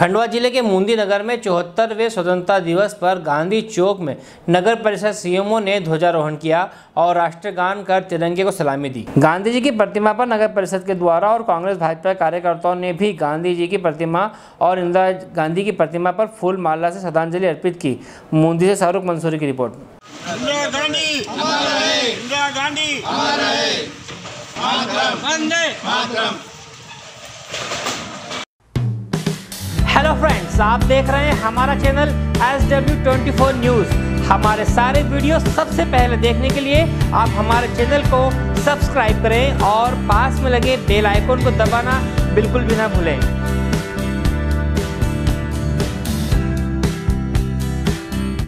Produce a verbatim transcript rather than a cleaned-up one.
खंडवा जिले के मुंदी नगर में चौहत्तरवें स्वतंत्रता दिवस पर गांधी चौक में नगर परिषद सीएमओ ने ध्वजारोहण किया और राष्ट्रगान कर तिरंगे को सलामी दी। गांधी जी की प्रतिमा पर नगर परिषद के द्वारा और कांग्रेस भाजपा कार्यकर्ताओं ने भी गांधी जी की प्रतिमा और इंदिरा गांधी की प्रतिमा पर फूल माला से श्रद्धांजलि अर्पित की। मुंदी से शाहरुख मंसूरी की रिपोर्ट। इंदिरा गांधी अमर रहे, इंदिरा गांधी अमर रहे, मातरम वंदे मातरम। हेलो फ्रेंड्स, आप देख रहे हैं हमारा channel S W twenty four news. हमारे सारे वीडियो सबसे पहले देखने के लिए आप हमारे चैनल को सब्सक्राइब करें और पास में लगे बेल आइकन को दबाना बिल्कुल भी ना भूलें।